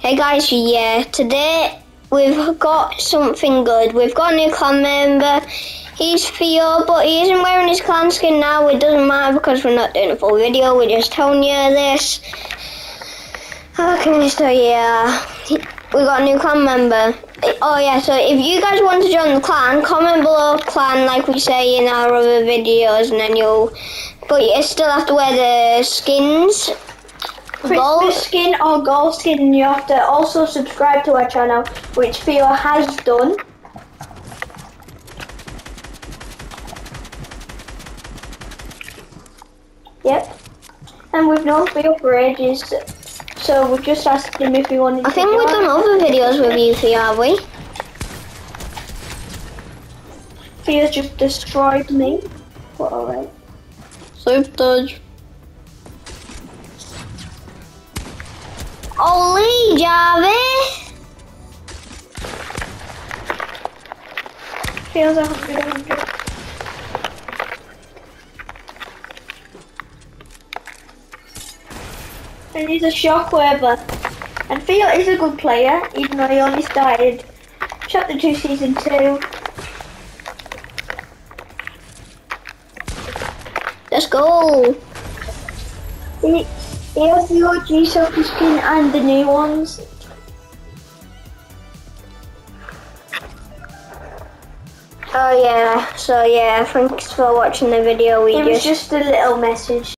Hey guys, yeah, today we've got something good. We've got a new clan member. He's Theo, but he isn't wearing his clan skin now. It doesn't matter because we're not doing a full video. We're just telling you this. Okay, so yeah, we got a new clan member. Oh yeah, so if you guys want to join the clan, comment below clan like we say in our other videos, and then but you still have to wear the skins. Christmas skin or gold skin, and you have to also subscribe to our channel, which Theo has done. Yep. And we've known Theo for ages, so we just asked him if he wanted to. I think we've done other videos with you, Theo, have we? Theo's just destroyed me. But alright. Super dodge. Holy Jarvis! Theo's 100. And he's a shockwaver. And Theo is a good player, even though he only started Chapter 2 Season 2. Let's go! He has the OG Sophie skin and the new ones. Oh yeah, so yeah, thanks for watching the video. It was just a little message.